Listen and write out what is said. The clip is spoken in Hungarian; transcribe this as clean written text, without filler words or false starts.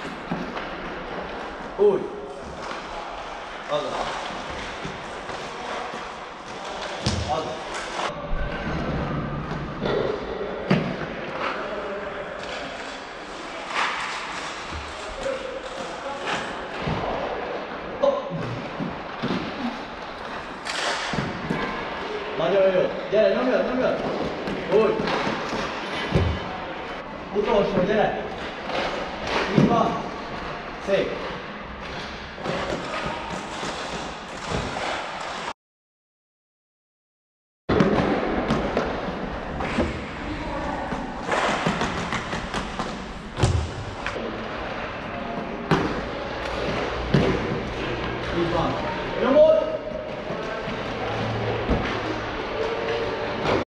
Úgy. Azaz. Azaz. Nagyon jó. Gyere, nyomjad, nyomjad. Úgy. Utolsó, gyere. Így van. Szép.